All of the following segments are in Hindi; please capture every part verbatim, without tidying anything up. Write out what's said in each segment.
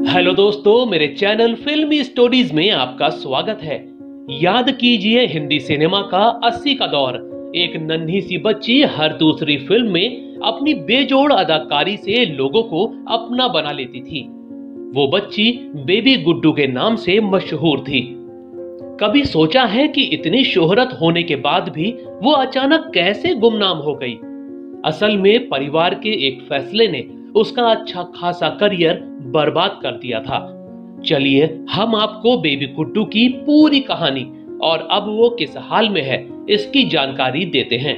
हेलो दोस्तों, मेरे चैनल फिल्मी स्टोरीज में आपका स्वागत है। याद कीजिए हिंदी सिनेमा का अस्सी का दौर। एक नन्ही सी बच्ची हर दूसरी फिल्म में अपनी बेजोड़ अदाकारी से लोगों को अपना बना लेती थी। वो बच्ची बेबी गुड्डू के नाम से मशहूर थी। कभी सोचा है कि इतनी शोहरत होने के बाद भी वो अचानक कैसे गुमनाम हो गई? असल में परिवार के एक फैसले ने उसका अच्छा खासा करियर बर्बाद कर दिया था। चलिए हम आपको बेबी गुड्डू की पूरी कहानी और अब वो किस हाल में है इसकी जानकारी देते हैं।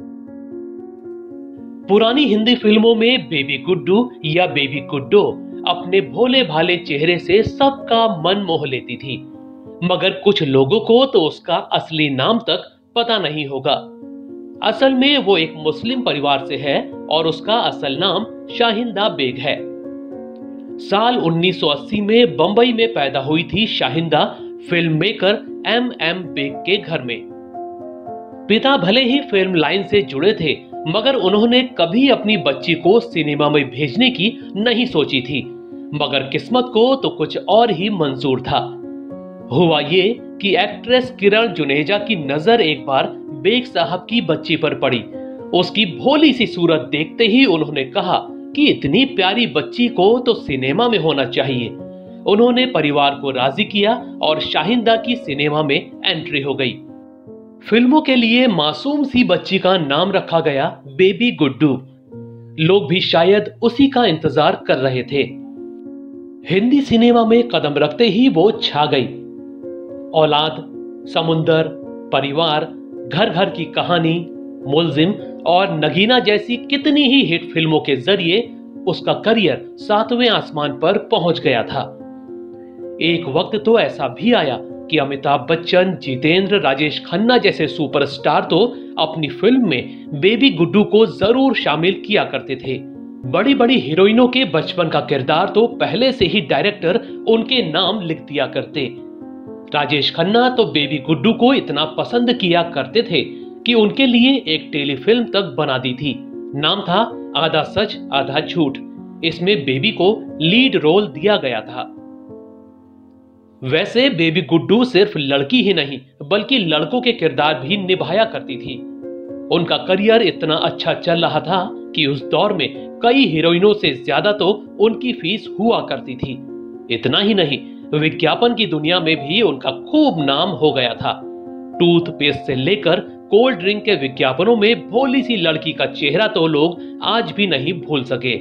पुरानी हिंदी फिल्मों में बेबी गुड्डू या बेबी गुड्डो अपने भोले भाले चेहरे से सबका मन मोह लेती थी, मगर कुछ लोगों को तो उसका असली नाम तक पता नहीं होगा। असल में वो एक मुस्लिम परिवार से है और उसका असल नाम शाहिंदा बेग है। साल उन्नीस सौ अस्सी में बंबई में पैदा हुई थी शाहिंदा film maker M M Beg के घर में। पिता भले ही फिल्म लाइन से जुड़े थे, मगर उन्होंने कभी अपनी बच्ची को सिनेमा में भेजने की नहीं सोची थी। मगर किस्मत को तो कुछ और ही मंजूर था। हुआ ये कि एक्ट्रेस किरण जुनेजा की नजर एक बार बेग साहब की बच्ची पर पड़ी। उसकी भोली सी सूरत देखते ही उन्होंने कहा कि इतनी प्यारी बच्ची को तो सिनेमा में होना चाहिए। उन्होंने परिवार को राजी किया और शाहिंदा की सिनेमा में एंट्री हो गई। फिल्मों के लिए मासूम सी बच्ची का नाम रखा गया बेबी गुड्डू। लोग भी शायद उसी का इंतजार कर रहे थे। हिंदी सिनेमा में कदम रखते ही वो छा गई। औलाद, समुंदर, परिवार, घर घर की कहानी, मुल्जिम और नगीना जैसी कितनी ही हिट फिल्मों के जरिए उसका करियर सातवें आसमान पर पहुंच गया था। एक वक्त तो ऐसा भी आया कि अमिताभ बच्चन, जितेंद्र, राजेश खन्ना जैसे सुपरस्टार तो अपनी फिल्म में बेबी गुड्डू को जरूर शामिल किया करते थे। बड़ी बड़ी हीरोइनों के बचपन का किरदार तो पहले से ही डायरेक्टर उनके नाम लिख दिया करते। राजेश खन्ना तो बेबी गुड्डू को इतना पसंद किया करते थे कि उनके लिए एक टेलीफिल्म तक बना दी थी। नाम था आधा सच आधा झूठ। इसमें बेबी को लीड रोल दिया गया था। वैसे बेबी गुड्डू सिर्फ लड़की ही नहीं बल्कि लड़कों के किरदार भी निभाया करती थी। उनका करियर इतना अच्छा चल रहा था कि उस दौर में कई हीरोइनों से ज्यादा तो उनकी फीस हुआ करती थी। इतना ही नहीं, विज्ञापन की दुनिया में भी उनका खूब नाम हो गया था। टूथपेस्ट से लेकर कोल्ड ड्रिंक के विज्ञापनों में भोली सी लड़की का चेहरा तो लोग आज भी नहीं भूल सके।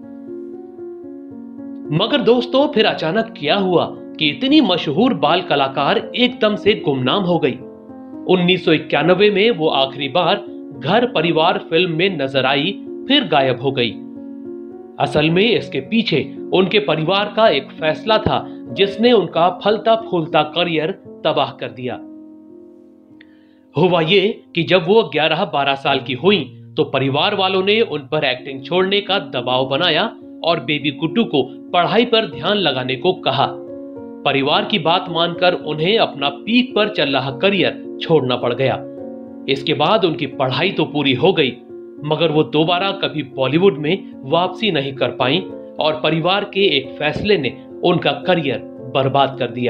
मगर दोस्तों, फिर अचानक क्या हुआ कि इतनी मशहूर बाल कलाकार एकदम से गुमनाम हो गई। उन्नीस सौ इक्यानवे में वो आखिरी बार घर परिवार फिल्म में नजर आई, फिर गायब हो गई। असल में इसके पीछे उनके परिवार का एक फैसला था जिसने उनका फलता फूलता करियर तबाह कर दिया। हुआ ये कि जब वो ग्यारह बारह साल की हुई तो परिवार वालों ने उन पर एक्टिंग छोड़ने का दबाव बनाया और बेबी गुड्डू को पढ़ाई पर ध्यान लगाने को कहा। परिवार की बात मानकर उन्हें अपना पीक पर चल रहा करियर छोड़ना पड़ गया। इसके बाद उनकी पढ़ाई तो पूरी हो गई, मगर वो दोबारा कभी बॉलीवुड में वापसी नहीं कर पाई और परिवार के एक फैसले ने उनका करियर बर्बाद कर दिया।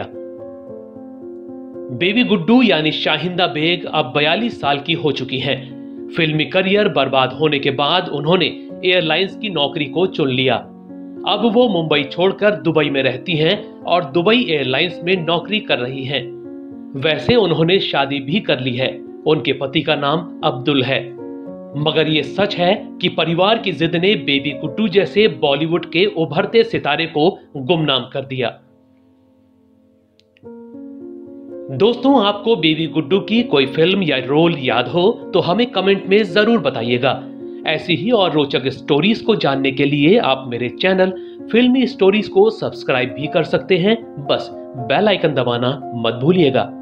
बेबी गुड्डू यानी शाहिंदा बेग अब बयालीस साल की हो चुकी हैं। फिल्मी करियर बर्बाद होने के बाद उन्होंने एयरलाइंस की नौकरी को चुन लिया। अब वो मुंबई छोड़कर दुबई में रहती हैं और दुबई एयरलाइंस में नौकरी कर रही हैं। वैसे उन्होंने शादी भी कर ली है। उनके पति का नाम अब्दुल है। मगर ये सच है कि परिवार की जिद ने बेबी गुड्डू जैसे बॉलीवुड के उभरते सितारे को गुमनाम कर दिया। दोस्तों, आपको बेबी गुड्डू की कोई फिल्म या रोल याद हो तो हमें कमेंट में जरूर बताइएगा। ऐसी ही और रोचक स्टोरीज को जानने के लिए आप मेरे चैनल फिल्मी स्टोरीज को सब्सक्राइब भी कर सकते हैं। बस बेल आइकन दबाना मत भूलिएगा।